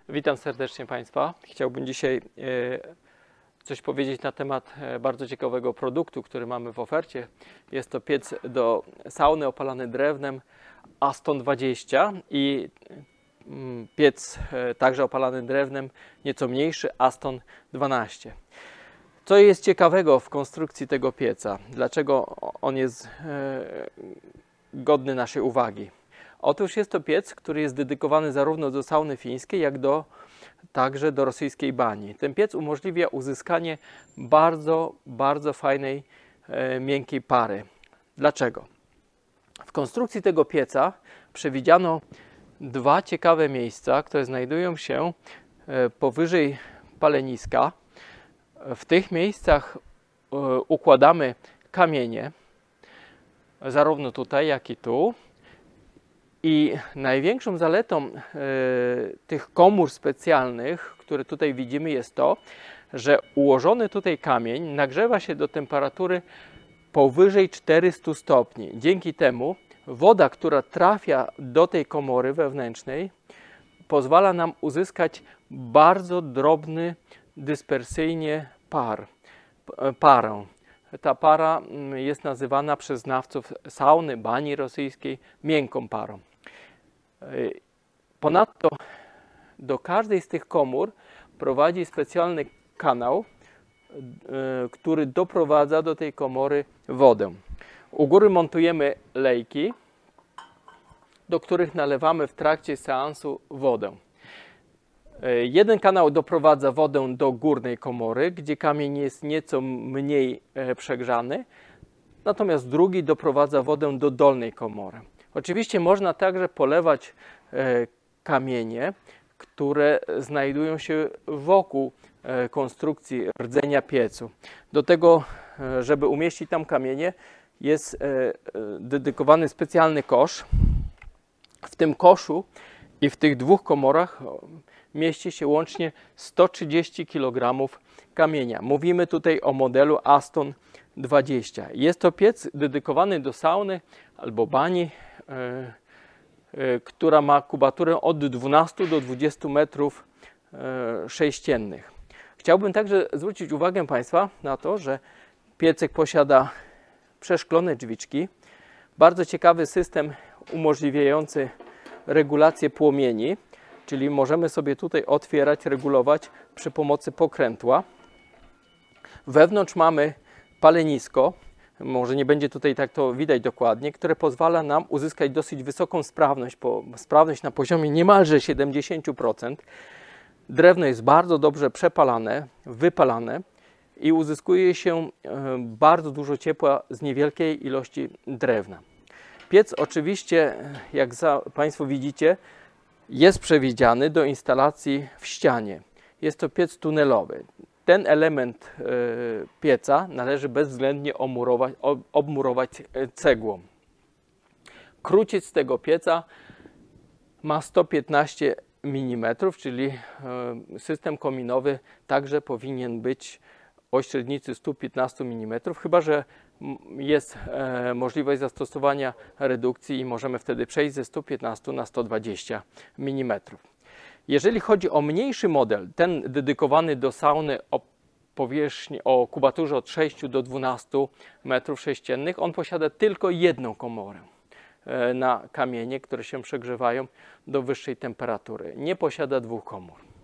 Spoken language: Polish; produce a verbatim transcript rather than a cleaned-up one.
Witam serdecznie Państwa. Chciałbym dzisiaj coś powiedzieć na temat bardzo ciekawego produktu, który mamy w ofercie. Jest to piec do sauny opalany drewnem Aston dwadzieścia i piec także opalany drewnem nieco mniejszy Aston dwanaście. Co jest ciekawego w konstrukcji tego pieca? Dlaczego on jest godny naszej uwagi? Otóż jest to piec, który jest dedykowany zarówno do sauny fińskiej, jak do, także do rosyjskiej bani. Ten piec umożliwia uzyskanie bardzo, bardzo fajnej, e, miękkiej pary. Dlaczego? W konstrukcji tego pieca przewidziano dwa ciekawe miejsca, które znajdują się e, powyżej paleniska. W tych miejscach e, układamy kamienie, zarówno tutaj, jak i tu. I największą zaletą y, tych komór specjalnych, które tutaj widzimy, jest to, że ułożony tutaj kamień nagrzewa się do temperatury powyżej czterystu stopni. Dzięki temu woda, która trafia do tej komory wewnętrznej, pozwala nam uzyskać bardzo drobny, dyspersyjnie par, parę. Ta para jest nazywana przez znawców sauny, bani rosyjskiej miękką parą. Ponadto do każdej z tych komór prowadzi specjalny kanał, który doprowadza do tej komory wodę. U góry montujemy lejki, do których nalewamy w trakcie seansu wodę. Jeden kanał doprowadza wodę do górnej komory, gdzie kamień jest nieco mniej przegrzany, natomiast drugi doprowadza wodę do dolnej komory. Oczywiście można także polewać kamienie, które znajdują się wokół konstrukcji rdzenia piecu. Do tego, żeby umieścić tam kamienie, jest dedykowany specjalny kosz. W tym koszu i w tych dwóch komorach mieści się łącznie sto trzydzieści kilogramów kamienia. Mówimy tutaj o modelu Aston dwadzieścia. Jest to piec dedykowany do sauny albo bani, yy, yy, która ma kubaturę od dwunastu do dwudziestu metrów yy, sześciennych. Chciałbym także zwrócić uwagę Państwa na to, że piecek posiada przeszklone drzwiczki, bardzo ciekawy system umożliwiający regulację płomieni, czyli możemy sobie tutaj otwierać, regulować przy pomocy pokrętła. Wewnątrz mamy palenisko, może nie będzie tutaj tak to widać dokładnie, które pozwala nam uzyskać dosyć wysoką sprawność, po, sprawność na poziomie niemalże siedemdziesięciu procent. Drewno jest bardzo dobrze przepalane, wypalane i uzyskuje się bardzo dużo ciepła z niewielkiej ilości drewna. Piec oczywiście, jak za, Państwo widzicie, jest przewidziany do instalacji w ścianie. Jest to piec tunelowy. Ten element y, pieca należy bezwzględnie omurować, ob, obmurować cegłą. Kruciec tego pieca ma sto piętnaście milimetrów, czyli y, system kominowy także powinien być o średnicy stu piętnastu milimetrów, chyba że jest e, możliwość zastosowania redukcji i możemy wtedy przejść ze stu piętnastu na sto dwadzieścia milimetrów. Jeżeli chodzi o mniejszy model, ten dedykowany do sauny o powierzchni, o kubaturze od sześciu do dwunastu metrów sześciennych, on posiada tylko jedną komorę e, na kamienie, które się przegrzewają do wyższej temperatury. Nie posiada dwóch komór.